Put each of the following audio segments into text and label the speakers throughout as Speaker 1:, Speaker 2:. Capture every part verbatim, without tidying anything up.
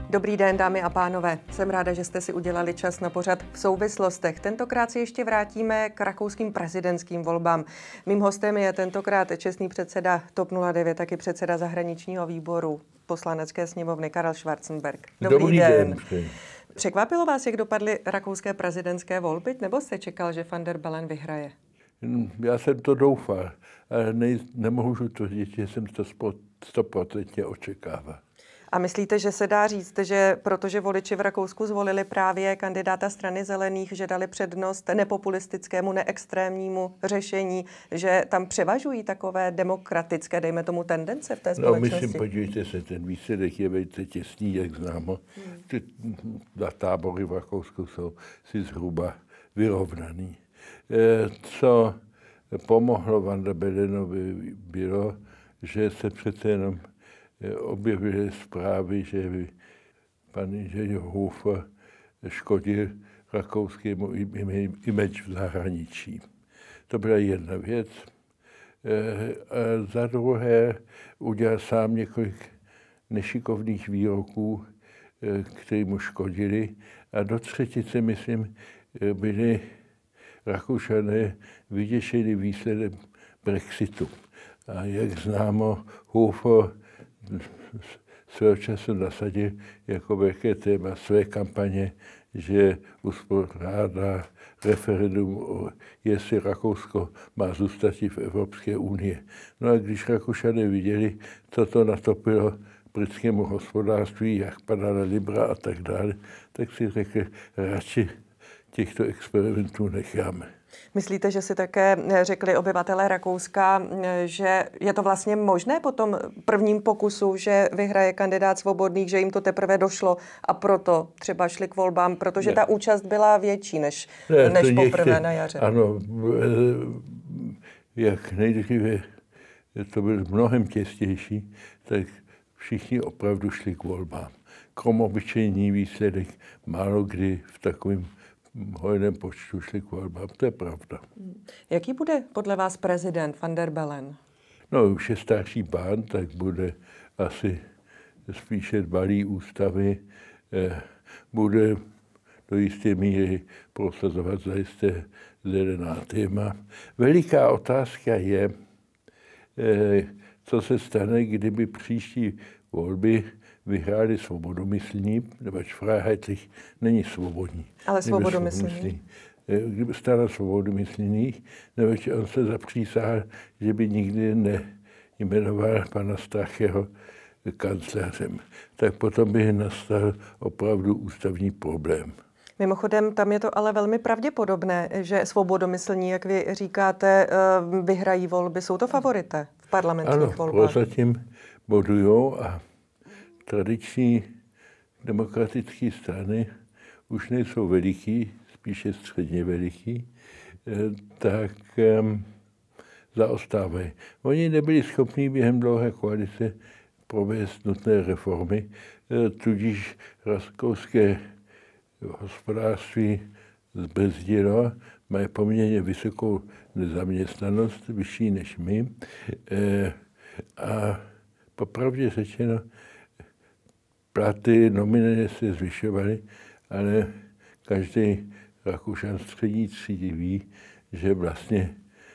Speaker 1: Dobrý den, dámy a pánové. Jsem ráda, že jste si udělali čas na pořad V souvislostech. Tentokrát se ještě vrátíme k rakouským prezidentským volbám. Mým hostem je tentokrát čestný předseda T O P nula devět, taky předseda zahraničního výboru Poslanecké sněmovny Karel Schwarzenberg. Dobrý,
Speaker 2: Dobrý den. den.
Speaker 1: Překvapilo vás, jak dopadly rakouské prezidentské volby, nebo jste čekal, že van der Bellen vyhraje?
Speaker 2: Já jsem to doufal, ale ne, nemohu tvrdit, že jsem to stoprocentně očekával.
Speaker 1: A myslíte, že se dá říct, že protože voliči v Rakousku zvolili právě kandidáta strany zelených, že dali přednost nepopulistickému, neextrémnímu řešení, že tam převažují takové demokratické, dejme tomu, tendence v té společnosti?
Speaker 2: No, myslím, podívejte se, ten výsledek je velice těsný, jak známo. Hmm. Ty tábory v Rakousku jsou si zhruba vyrovnaný. Co pomohlo Van der Bellenovi bylo, že se přece jenom objevily zprávy, že pan inženýr Hofer škodil rakouskému image v zahraničí. To byla jedna věc. A za druhé udělal sám několik nešikovných výroků, které mu škodili. A do třetice, myslím, byli Rakušané vyděšení výsledem Brexitu. A jak známo, Hofer svého času nasadil jako velké téma své kampaně, že uspořádá referendum, jestli Rakousko má zůstat v Evropské unii. No a když Rakušané viděli, co to natopilo britskému hospodářství, jak padala libra a tak dále, tak si řekli, radši těchto experimentů necháme.
Speaker 1: Myslíte, že si také řekli obyvatelé Rakouska, že je to vlastně možné po tom prvním pokusu, že vyhraje kandidát Svobodných, že jim to teprve došlo a proto třeba šli k volbám, protože ne. ta účast byla větší než, ne, než poprvé někde, na jaře?
Speaker 2: Ano, jak nejdříve to bylo mnohem těstější, tak všichni opravdu šli k volbám. Krom obyčejný výsledek málo kdy v takovém hojném počtu šli k volbám, to je pravda.
Speaker 1: Jaký bude podle vás prezident Van der Bellen?
Speaker 2: No, už je starší pán, tak bude asi spíše dbalý ústavy, eh, bude do jisté míry prosazovat zajisté zelená téma. Veliká otázka je, eh, co se stane, kdyby příští volby vyhráli svobodomyslní, neboť Freiheitlich není svobodní.
Speaker 1: Ale svobodomyslní.
Speaker 2: Kdyby stala svobodomyslných, neboť on se zapřísahal, že by nikdy nejmenoval pana Stracheho kancléřem. Tak potom by nastal opravdu ústavní problém.
Speaker 1: Mimochodem, tam je to ale velmi pravděpodobné, že svobodomyslní, jak vy říkáte, vyhrají volby. Jsou to favorité v parlamentních
Speaker 2: ano,
Speaker 1: volbách?
Speaker 2: Ano, prozatím bodujou a tradiční demokratické strany už nejsou veliký, spíše středně veliký, tak um, zaostávají. Oni nebyli schopni během dlouhé koalice provést nutné reformy, tudíž rakouské hospodářství zbrzdilo, mají poměrně vysokou nezaměstnanost, vyšší než my. A popravdě řečeno, platy nominálně se zvyšovaly, ale každý Rakušan střední třídy ví, že vlastně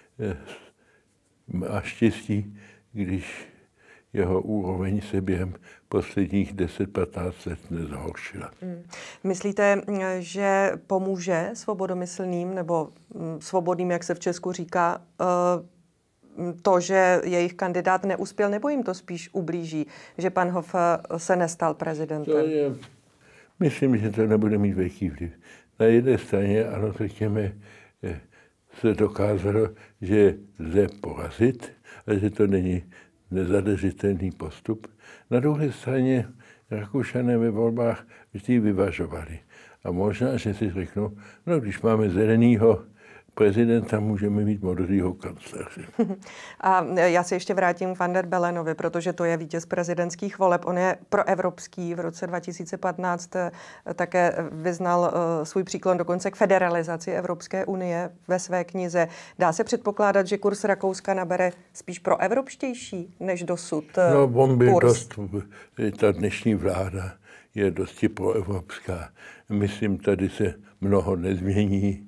Speaker 2: má štěstí, když jeho úroveň se během posledních deset patnáct let nezhoršila.
Speaker 1: Hmm. Myslíte, že pomůže svobodomyslným nebo svobodným, jak se v Česku říká, to, že jejich kandidát neuspěl, nebo jim to spíš ublíží, že pan Hofer se nestal prezidentem?
Speaker 2: To je, myslím, že to nebude mít velký vliv. Na jedné straně, ano, řekněme, se dokázalo, že lze porazit, ale že to není nezadržitelný postup. Na druhé straně Rakušané ve volbách vždy vyvažovali. A možná, že si řeknou, no když máme zelenýho prezidenta, můžeme mít modrýho kancléře.
Speaker 1: A já se ještě vrátím k Van der Bellenovi, protože to je vítěz prezidentských voleb. On je proevropský. V roce dva tisíce patnáct také vyznal svůj příklon dokonce k federalizaci Evropské unie ve své knize. Dá se předpokládat, že kurz Rakouska nabere spíš proevropštější než dosud?
Speaker 2: No, on byl dost, ta dnešní vláda je dosti proevropská. Myslím, tady se mnoho nezmění.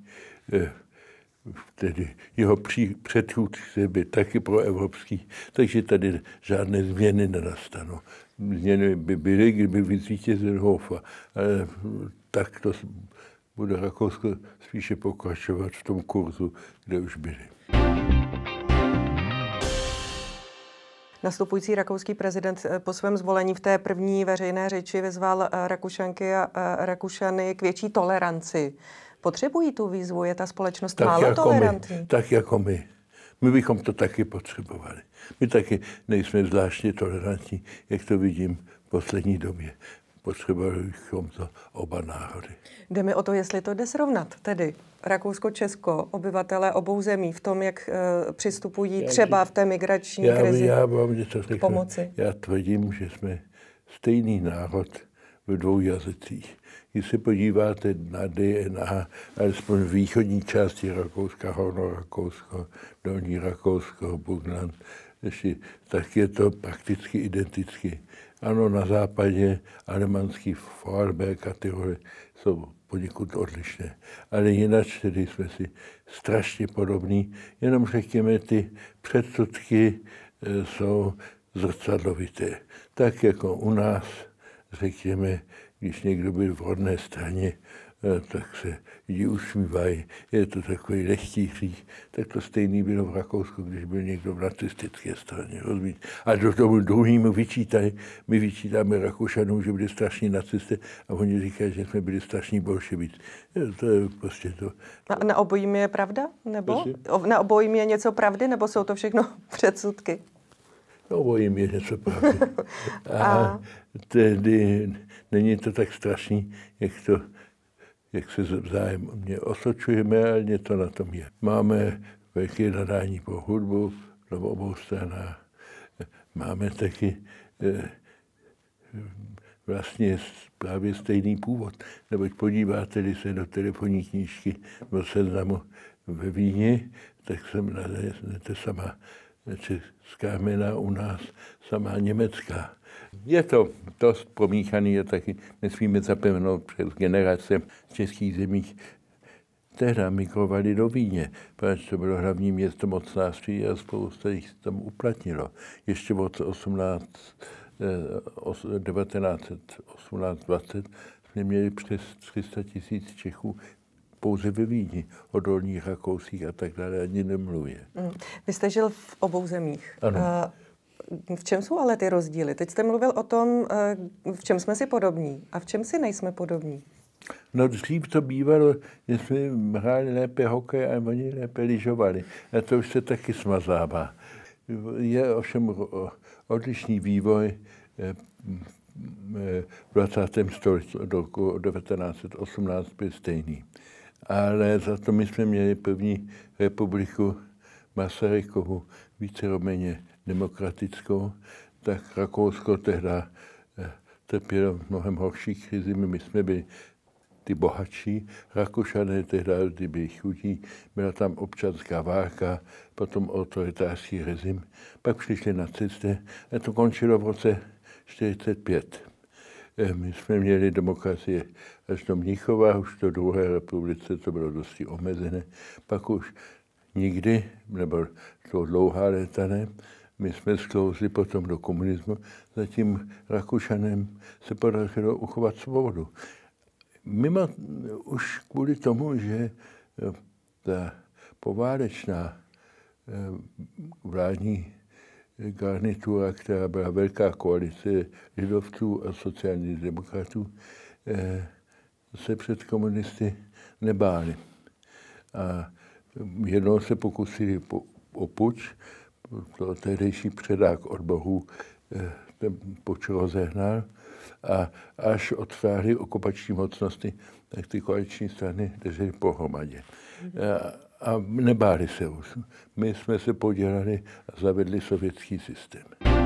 Speaker 2: Tedy jeho předchůdce by taky proevropský, takže tady žádné změny nenastanou. Změny by byly, kdyby vyzvítězil Hofa, ale tak to bude Rakousko spíše pokračovat v tom kurzu, kde už byli.
Speaker 1: Nastupující rakouský prezident po svém zvolení v té první veřejné řeči vyzval Rakušanky a Rakušany k větší toleranci. Potřebují tu výzvu? Je ta společnost tak málo jako tolerantní?
Speaker 2: My, tak jako my. My bychom to taky potřebovali. My taky nejsme zvláštně tolerantní, jak to vidím v poslední době. Potřebovali bychom to oba národy.
Speaker 1: Jde mi o to, jestli to jde srovnat. Tedy Rakousko-Česko, obyvatelé obou zemí v tom, jak uh, přistupují já, třeba v té migrační
Speaker 2: já,
Speaker 1: krizi
Speaker 2: já vám něco řeknu.
Speaker 1: Pomoci.
Speaker 2: Já tvrdím, že jsme stejný národ v dvou jazycích. Když se podíváte na D N A, alespoň v východní části Rakouska, Horno Rakousko, Dolní Rakousko, Burgenland, tak je to prakticky identicky. Ano, na západě alemanský Vorarlberg a Tyrol jsou poněkud odlišné, ale jinak tedy jsme si strašně podobní, jenom řekněme, ty předsudky e, jsou zrcadlovité. Tak jako u nás, řekněme, když někdo byl v rodné straně, tak se lidi usmívají, je to takový lehký hřích. Tak to stejný bylo v Rakousku, když byl někdo v nacistické straně. Rozumíte? A do tomu druhýmu vyčítají, my vyčítáme Rakušanům, že byli strašní nacisté a oni říkají, že jsme byli strašní bolševici. To je prostě to.
Speaker 1: Na, na obojím je pravda? Nebo? Prosím? Na obojím je něco pravdy, nebo jsou to všechno předsudky?
Speaker 2: Na obojím je něco pravdy. A, a tedy není to tak strašný, jak to jak se vzájemně osočujeme, ale něco na tom je. Máme velké nadání po hudbu na obou stranách. Máme taky eh, vlastně právě stejný původ. Neboť podíváte-li se do telefonní knížky do seznamu ve Vídni, tak jsem naleznete sama česká jména u nás, sama německá. Je to dost promíchaný, je taky, nesmíme zapomenout přes generace v českých zemích. Tehdy migrovali do Vídně, protože to bylo hlavní město mocnářství a spousta jich tam uplatnilo. Ještě v roce devatenáct osmnáct dvacet jsme měli přes tři sta tisíc Čechů pouze ve Vídni, o Dolních Rakousích a tak dále, ani nemluvě.
Speaker 1: Mm. Vy jste žil v obou zemích.
Speaker 2: Ano.
Speaker 1: A v čem jsou ale ty rozdíly? Teď jste mluvil o tom, v čem jsme si podobní a v čem si nejsme podobní.
Speaker 2: No dřív to bývalo, že jsme hráli lépe hokej a oni lépe lyžovali. A to už se taky smazává. Je ovšem odlišný vývoj v dvacátém století od roku devatenáct set osmnáct byl stejný. Ale za to my jsme měli první republiku Masarykovu, víceméně demokratickou, tak Rakousko tehdy trpělo mnohem horší krizi. My jsme byli ty bohatší, Rakušané tehdy ty byli chudí, byla tam občanská válka, potom autoritářský režim, pak přišli nacisté a to končilo v roce čtyřicet pět. My jsme měli demokracie až do Mnichova, už do druhé republice to bylo dosti omezené, pak už nikdy, nebo to dlouhá léta ne, my jsme sklouzli potom do komunismu, zatím Rakušanem se podařilo uchovat svobodu. Mimo už kvůli tomu, že ta poválečná vládní garnitura, která byla velká koalice lidovců a sociálních demokratů, se před komunisty nebáli. A jednou se pokusili o puč, to tehdejší předák odborů ten puč rozehnal a až odtáhli okupační mocnosti, tak ty koaliční strany držely pohromadě. A, a nebáli se už. My jsme se podělali a zavedli sovětský systém.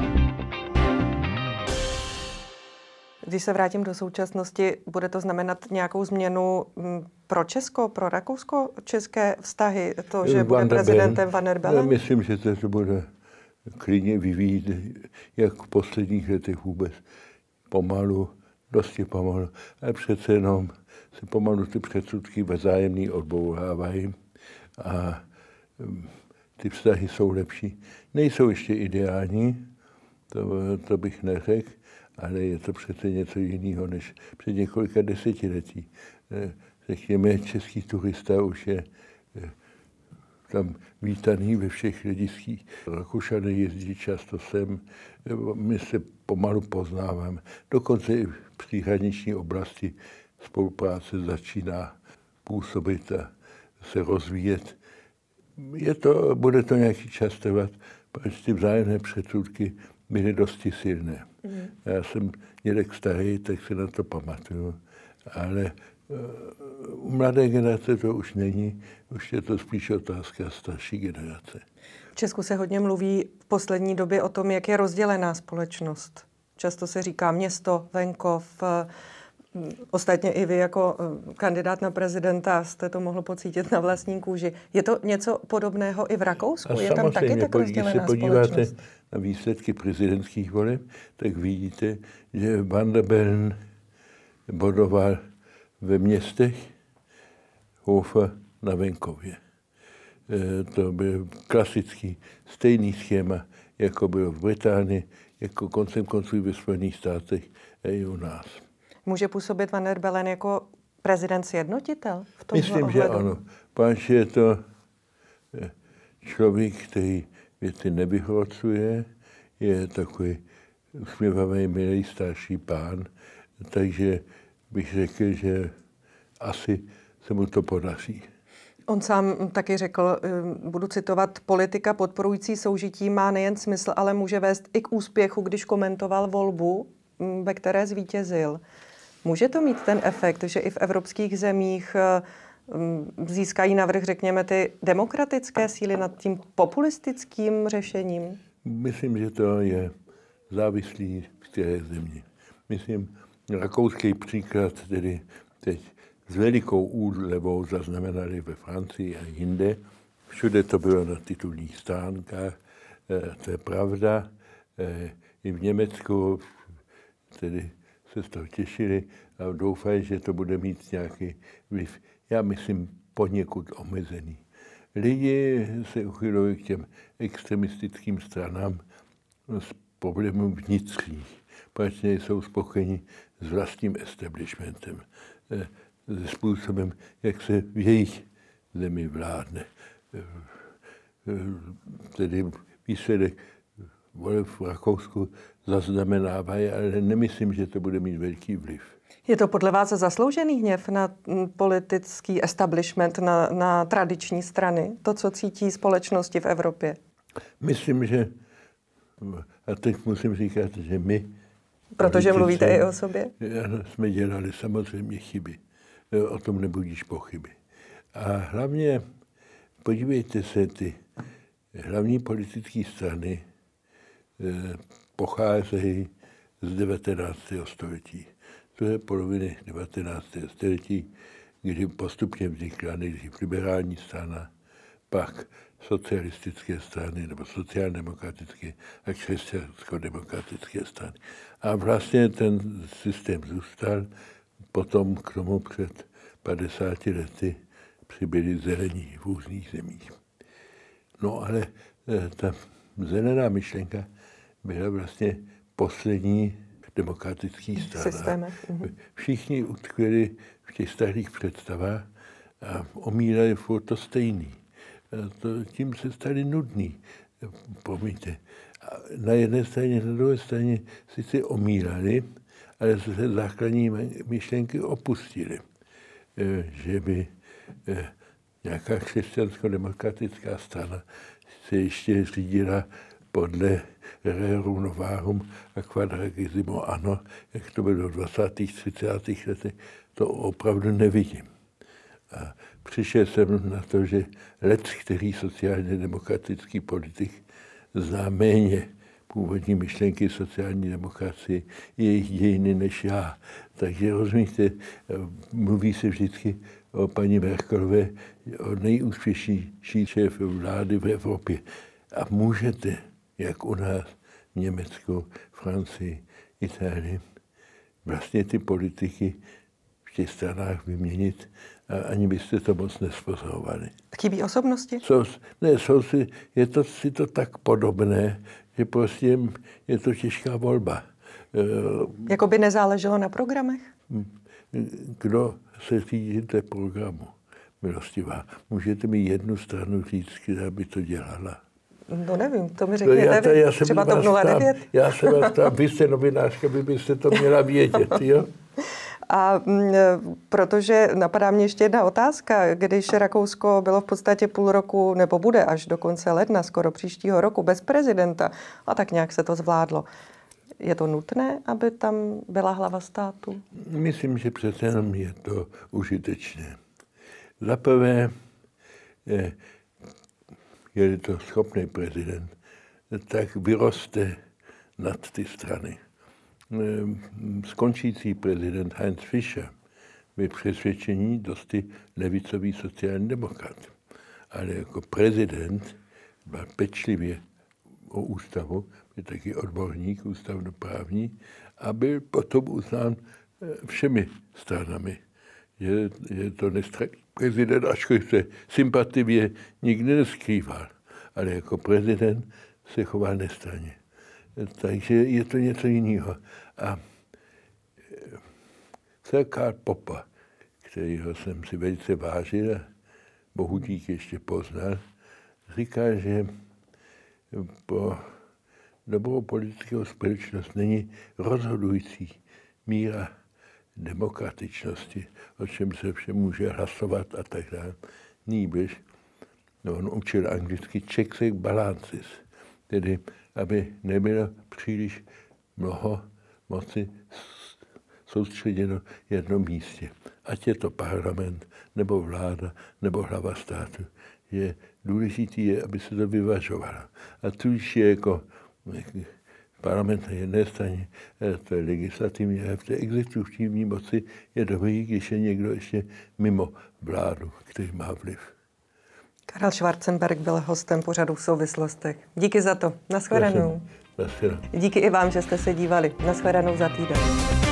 Speaker 1: Když se vrátím do současnosti, bude to znamenat nějakou změnu pro Česko, pro rakousko-české vztahy, to, že bude prezidentem Van der Bellen?
Speaker 2: Myslím, že to bude klidně vyvíjet, jak v posledních letech vůbec pomalu, dosti pomalu, ale přece jenom se pomalu ty předsudky vzájemný odbourávají a ty vztahy jsou lepší. Nejsou ještě ideální, to, to bych neřekl, ale je to přece něco jiného než před několika desetiletí. Řekněme, český turista už je tam vítaný ve všech hlediských. Rakušané jezdí často sem, my se pomalu poznáváme. Dokonce i v příhraniční oblasti spolupráce začíná působit a se rozvíjet. Je to, bude to nějaký čas trvat, protože ty vzájemné předsudky byly dosti silné. Mm. Já jsem někde starý, tak si na to pamatuju, ale u mladé generace to už není, už je to spíš otázka starší generace.
Speaker 1: V Česku se hodně mluví v poslední době o tom, jak je rozdělená společnost. Často se říká město, venkov. Ostatně i vy jako kandidát na prezidenta jste to mohl pocítit na vlastní kůži. Je to něco podobného i v Rakousku?
Speaker 2: A
Speaker 1: je tam taky tak rozdělená
Speaker 2: když se podíváte
Speaker 1: společnost?
Speaker 2: na výsledky prezidentských voleb, tak vidíte, že Van der Bellen bodoval ve městech, Hofer na venkově. E, to byl klasický stejný schéma, jako bylo v Británii, jako koncem konců ve Spojených státech a i u nás.
Speaker 1: Může působit Van der Bellen jako prezident sjednotitel v tomhle
Speaker 2: Myslím,
Speaker 1: ohledu?
Speaker 2: že ano. Páč je to člověk, který věci nevyhrocuje, je takový usměvavý, milý starší pán, takže bych řekl, že asi se mu to podaří.
Speaker 1: On sám taky řekl, budu citovat, politika podporující soužití má nejen smysl, ale může vést i k úspěchu, když komentoval volbu, ve které zvítězil. Může to mít ten efekt, že i v evropských zemích získají navrch, řekněme, ty demokratické síly nad tím populistickým řešením?
Speaker 2: Myslím, že to je závislý v které země. Myslím, rakouský příklad, tedy teď s velikou úlevou zaznamenali ve Francii a jinde. Všude to bylo na titulních stránkách, to je pravda. I v Německu tedy se z toho těšili a doufají, že to bude mít nějaký vliv. Já myslím poněkud omezený. Lidi se uchylují k těm extremistickým stranám s problémů vnitřních, protože jsou spokojeni s vlastním establishmentem, se způsobem, jak se v jejich zemi vládne. Tedy výsledek voleb v Rakousku zaznamenávají, ale nemyslím, že to bude mít velký vliv.
Speaker 1: Je to podle vás zasloužený hněv na politický establishment, na, na tradiční strany? To, co cítí společnosti v Evropě?
Speaker 2: Myslím, že, a teď musím říkat, že my...
Speaker 1: Protože mluvíte i o sobě?
Speaker 2: Jsme dělali samozřejmě chyby. O tom nebudíš pochyby. A hlavně, podívejte se, ty hlavní politické strany eh, pocházejí z devatenáctého století. To je poloviny devatenáctého století, kdy postupně vznikla nejdřív liberální strana, pak socialistické strany nebo sociálně-demokratické a křesťansko-demokratické strany. A vlastně ten systém zůstal. Potom k tomu před padesáti lety přibyli zelení v různých zemích. No ale ta zelená myšlenka byla vlastně poslední demokratický strana. Všichni utkvěli v těch starých představách a omílali furt to stejný. To, tím se stali nudný. Promiňte. A na jedné straně, na druhé straně sice omílali, ale se základní myšlenky opustili. Že by nějaká křesťansko-demokratická strana se ještě řídila podle rerum novarum a quadragesimo anno, jak to bylo v dvacátých třicátých letech, to opravdu nevidím. A přišel jsem na to, že lec, který sociálně demokratický politik zná méně původní myšlenky sociální demokracie, jejich dějiny než já. Takže rozumíte, mluví se vždycky o paní Merkelové, o nejúspěšnější šéf vlády v Evropě. A můžete, jak u nás v Německu, Francii, Itálii, vlastně ty politiky v těch stranách vyměnit, a ani byste to moc nespozorovali.
Speaker 1: Chybí osobnosti?
Speaker 2: Jsou, ne, jsou si, je to si to tak podobné, že prostě je to těžká volba.
Speaker 1: Jako by nezáleželo na programech?
Speaker 2: Kdo se řídí té programu, milostivá? Můžete mi jednu stranu říct, která by to dělala?
Speaker 1: No nevím, to mi řekněte
Speaker 2: já,
Speaker 1: vy.
Speaker 2: Já
Speaker 1: Třeba to nula devět?
Speaker 2: Já se vás tam, vy jste novinářka, vy byste to měla vědět, jo?
Speaker 1: A m, protože napadá mě ještě jedna otázka. Když Rakousko bylo v podstatě půl roku, nebo bude až do konce ledna, skoro příštího roku, bez prezidenta, a tak nějak se to zvládlo. Je to nutné, aby tam byla hlava státu?
Speaker 2: Myslím, že přece jenom je to užitečné. Za prvé, je to schopný prezident, tak vyroste nad ty strany. Skončící prezident Heinz Fischer byl přesvědčení dosti levicový sociální demokrat. Ale jako prezident byl pečlivě o ústavu, byl taky odborník ústavnoprávní a byl potom uznán všemi stranami. Je, je to nestranný prezident, ačkoliv se sympativě nikdy neskrýval, ale jako prezident se choval nestranně. Takže je to něco jiného. A Sir Karl Popper, kterého jsem si velice vážil a bohu dík ještě poznal, říká, že pro dobrou politickou společnost není rozhodující míra demokratičnosti, o čem se vše může hlasovat a tak dále. Nýbrž, no, on učil anglicky checks and balances, tedy aby nebylo příliš mnoho moci soustředěno v jednom místě. Ať je to parlament, nebo vláda, nebo hlava státu. Je důležitý je, aby se to vyvažovalo. A tudíž je jako parlament na jedné straně, to je legislativní, a v té exekutivní moci je dobrý, když je někdo ještě mimo vládu, který má vliv.
Speaker 1: Karel Schwarzenberg byl hostem pořadu V souvislostech. Díky za to. Naschledanou.
Speaker 2: Naschledanou.
Speaker 1: Díky i vám, že jste se dívali. Naschledanou za týden.